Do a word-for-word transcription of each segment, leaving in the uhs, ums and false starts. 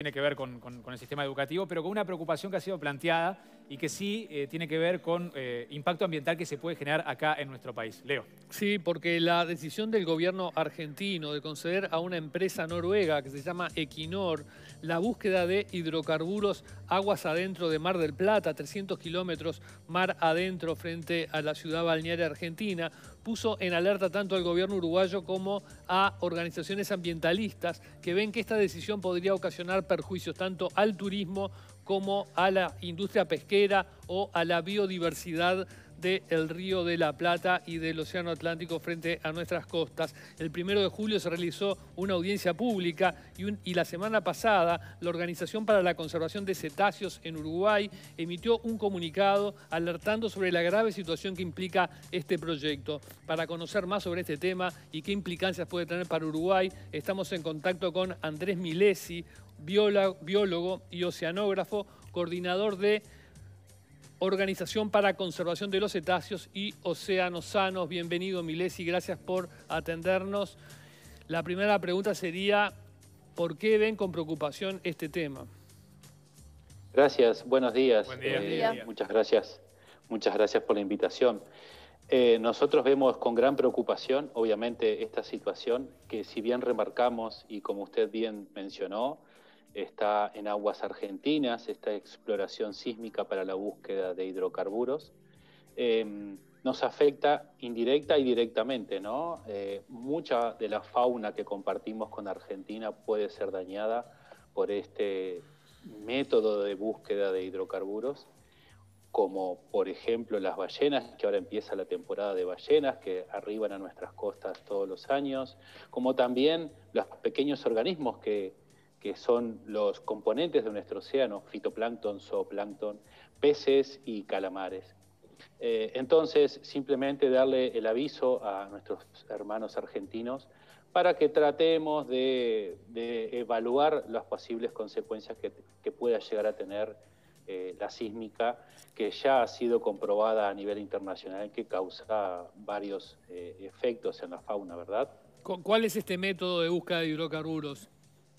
tiene que ver con, con, con el sistema educativo, pero con una preocupación que ha sido planteada y que sí eh, tiene que ver con eh, impacto ambiental que se puede generar acá en nuestro país. Leo. Sí, porque la decisión del gobierno argentino de conceder a una empresa noruega que se llama Equinor la búsqueda de hidrocarburos aguas adentro de Mar del Plata, trescientos kilómetros mar adentro frente a la ciudad balnearia argentina, puso en alerta tanto al gobierno uruguayo como a organizaciones ambientalistas que ven que esta decisión podría ocasionar perjuicios tanto al turismo como a la industria pesquera o a la biodiversidad del Río de la Plata y del Océano Atlántico frente a nuestras costas. El primero de julio se realizó una audiencia pública y, un, y la semana pasada la Organización para la Conservación de Cetáceos en Uruguay emitió un comunicado alertando sobre la grave situación que implica este proyecto. Para conocer más sobre este tema y qué implicancias puede tener para Uruguay, estamos en contacto con Andrés Milesi, biólogo, biólogo y oceanógrafo, coordinador de Organización para Conservación de los Cetáceos y Océanos Sanos. Bienvenido, Milesi, gracias por atendernos. La primera pregunta sería, ¿por qué ven con preocupación este tema? Gracias, buenos días. Buen día. Eh, Buen día. Muchas gracias, muchas gracias por la invitación. Eh, nosotros vemos con gran preocupación, obviamente, esta situación que si bien remarcamos y como usted bien mencionó, está en aguas argentinas, esta exploración sísmica para la búsqueda de hidrocarburos, eh, nos afecta indirecta y directamente, ¿no? Eh, mucha de la fauna que compartimos con Argentina puede ser dañada por este método de búsqueda de hidrocarburos, como por ejemplo las ballenas, que ahora empieza la temporada de ballenas, que arriban a nuestras costas todos los años, como también los pequeños organismos que que son los componentes de nuestro océano, fitoplancton, zooplancton, peces y calamares. Eh, entonces, simplemente darle el aviso a nuestros hermanos argentinos para que tratemos de, de evaluar las posibles consecuencias que, que pueda llegar a tener eh, la sísmica, que ya ha sido comprobada a nivel internacional que causa varios eh, efectos en la fauna, ¿verdad? ¿Cuál es este método de búsqueda de hidrocarburos?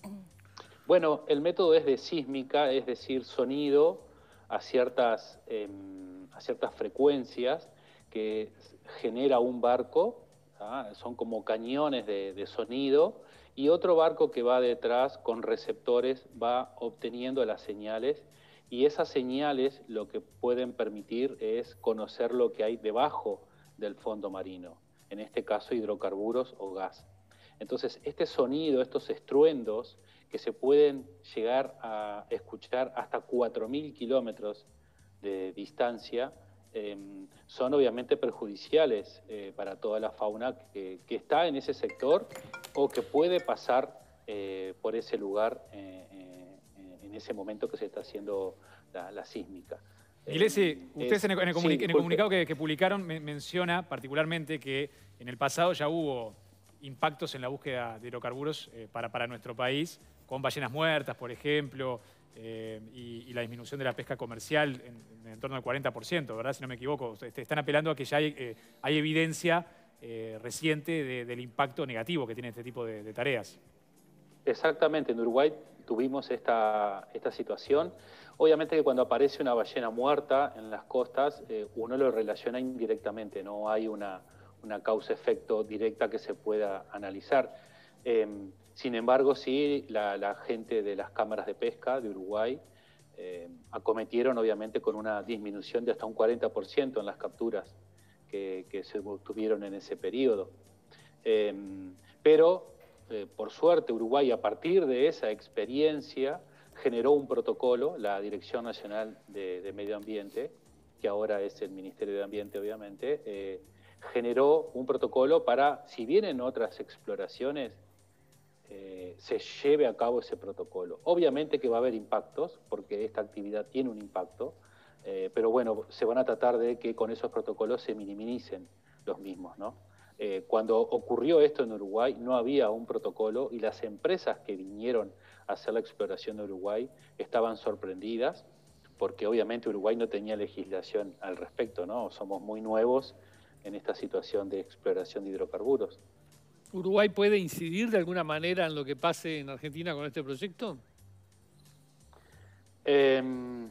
Bueno, el método es de sísmica, es decir, sonido a ciertas, eh, a ciertas frecuencias que genera un barco, ¿ah? Son como cañones de, de sonido, y otro barco que va detrás con receptores va obteniendo las señales, y esas señales lo que pueden permitir es conocer lo que hay debajo del fondo marino, en este caso hidrocarburos o gas. Entonces, este sonido, estos estruendos, que se pueden llegar a escuchar hasta cuatro mil kilómetros de distancia, eh, son obviamente perjudiciales eh, para toda la fauna que, que está en ese sector o que puede pasar eh, por ese lugar eh, eh, en ese momento que se está haciendo la, la sísmica. Milesi, ustedes es, en, el, en, el comuni sí, en el comunicado que, que publicaron me, menciona particularmente que en el pasado ya hubo impactos en la búsqueda de hidrocarburos eh, para, para nuestro país, con ballenas muertas, por ejemplo, eh, y, y la disminución de la pesca comercial en, en torno al cuarenta por ciento, ¿verdad? Si no me equivoco. Están apelando a que ya hay, eh, hay evidencia eh, reciente de, del impacto negativo que tiene este tipo de, de tareas. Exactamente, en Uruguay tuvimos esta, esta situación. Obviamente que cuando aparece una ballena muerta en las costas, eh, uno lo relaciona indirectamente, no hay una, una causa-efecto directa que se pueda analizar. Eh, sin embargo, sí, la, la gente de las cámaras de pesca de Uruguay eh, acometieron obviamente con una disminución de hasta un cuarenta por ciento en las capturas que, que se obtuvieron en ese periodo. Eh, pero, eh, por suerte, Uruguay, a partir de esa experiencia, generó un protocolo, la Dirección Nacional de, de Medio Ambiente, que ahora es el Ministerio de Ambiente, obviamente, eh, generó un protocolo para, si vienen otras exploraciones, eh, se lleve a cabo ese protocolo. Obviamente que va a haber impactos, porque esta actividad tiene un impacto, eh, pero bueno, se van a tratar de que con esos protocolos se minimicen los mismos, ¿no? Eh, cuando ocurrió esto en Uruguay no había un protocolo y las empresas que vinieron a hacer la exploración de Uruguay estaban sorprendidas porque obviamente Uruguay no tenía legislación al respecto, ¿no? Somos muy nuevos en esta situación de exploración de hidrocarburos. ¿Uruguay puede incidir de alguna manera en lo que pase en Argentina con este proyecto? Eh,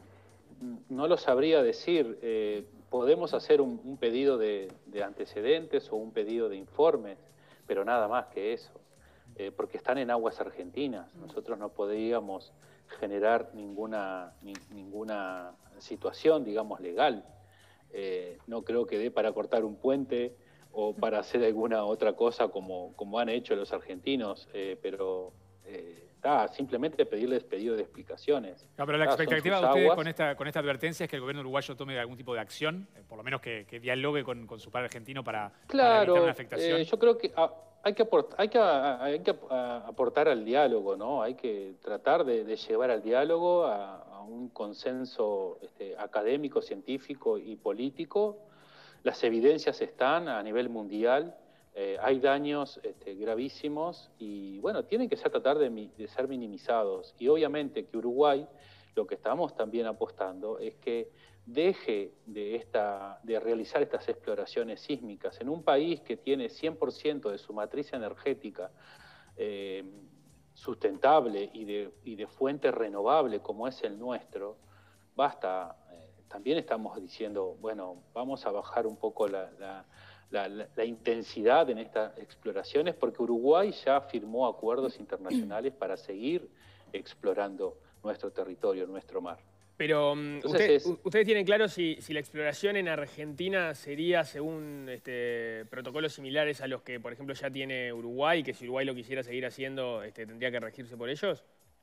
no lo sabría decir. Eh, podemos hacer un, un pedido de, de antecedentes o un pedido de informes, pero nada más que eso, eh, porque están en aguas argentinas. Nosotros no podríamos generar ninguna, ni, ninguna situación, digamos, legal. Eh, no creo que dé para cortar un puente o para hacer alguna otra cosa como, como han hecho los argentinos, eh, pero eh, está, simplemente pedirles pedido de explicaciones. No, pero la Ah, expectativa de ustedes con esta, con esta advertencia es que el gobierno uruguayo tome algún tipo de acción, eh, por lo menos que, que dialogue con, con su par argentino para, claro, para evitar una afectación. Eh, yo creo que ah, hay que, aport, hay que, hay que aportar al diálogo, ¿no? Hay que tratar de, de llevar al diálogo a, a un consenso este, académico, científico y político. Las evidencias están a nivel mundial, eh, hay daños este, gravísimos y, bueno, tienen que ser, tratar de, de ser minimizados. Y obviamente que Uruguay, lo que estamos también apostando es que deje de, esta, de realizar estas exploraciones sísmicas en un país que tiene cien por ciento de su matriz energética eh, sustentable y de, y de fuente renovable como es el nuestro. Basta. También estamos diciendo, bueno, vamos a bajar un poco la, la, la, la intensidad en estas exploraciones, porque Uruguay ya firmó acuerdos internacionales para seguir explorando nuestro territorio, nuestro mar. Pero um, usted, es, ¿ustedes tienen claro si, si la exploración en Argentina sería según este, protocolos similares a los que, por ejemplo, ya tiene Uruguay, que si Uruguay lo quisiera seguir haciendo, este, tendría que regirse por ellos?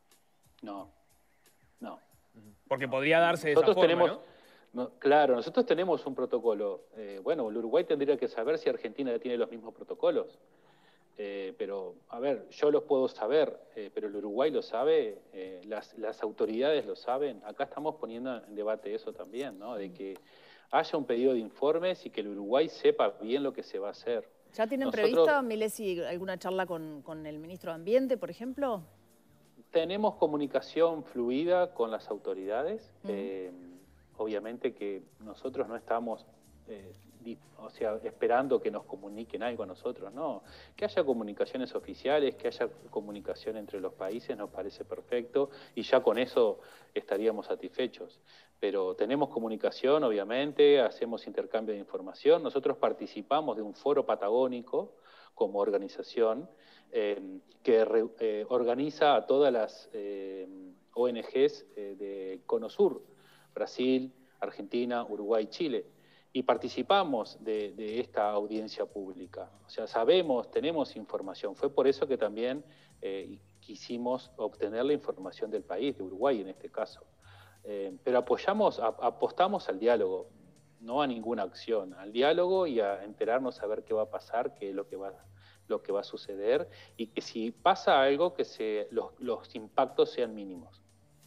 No, no. Porque podría darse de esa forma, tenemos, ¿no? No, claro, nosotros tenemos un protocolo. Eh, bueno, el Uruguay tendría que saber si Argentina tiene los mismos protocolos. Eh, pero, a ver, yo los puedo saber, eh, pero el Uruguay lo sabe, eh, las, las autoridades lo saben. Acá estamos poniendo en debate eso también, ¿no? De que haya un pedido de informes y que el Uruguay sepa bien lo que se va a hacer. ¿Ya tienen Nosotros, previsto, Milesi, alguna charla con, con el ministro de Ambiente, por ejemplo? Tenemos comunicación fluida con las autoridades. Uh-huh. eh, Obviamente que nosotros no estamos eh, o sea, esperando que nos comuniquen algo a nosotros, no. Que haya comunicaciones oficiales, que haya comunicación entre los países nos parece perfecto y ya con eso estaríamos satisfechos. Pero tenemos comunicación, obviamente, hacemos intercambio de información. Nosotros participamos de un foro patagónico como organización eh, que re, eh, organiza a todas las eh, O N Ges eh, de Cono Sur, Brasil, Argentina, Uruguay, Chile, y participamos de, de esta audiencia pública. O sea, sabemos, tenemos información. Fue por eso que también eh, quisimos obtener la información del país, de Uruguay en este caso. Eh, pero apoyamos, a, apostamos al diálogo, no a ninguna acción, al diálogo y a enterarnos a ver qué va a pasar, qué es lo que va, lo que va a suceder, y que si pasa algo, que se, los, los impactos sean mínimos.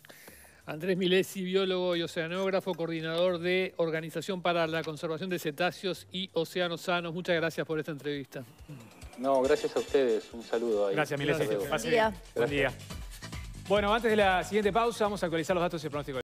Andrés Milesi, biólogo y oceanógrafo, coordinador de Organización para la Conservación de Cetáceos y Océanos Sanos. Muchas gracias por esta entrevista. No, gracias a ustedes. Un saludo ahí. Gracias, Milesi. Buen día. Buen día. Bueno, antes de la siguiente pausa, vamos a actualizar los datos y el pronóstico.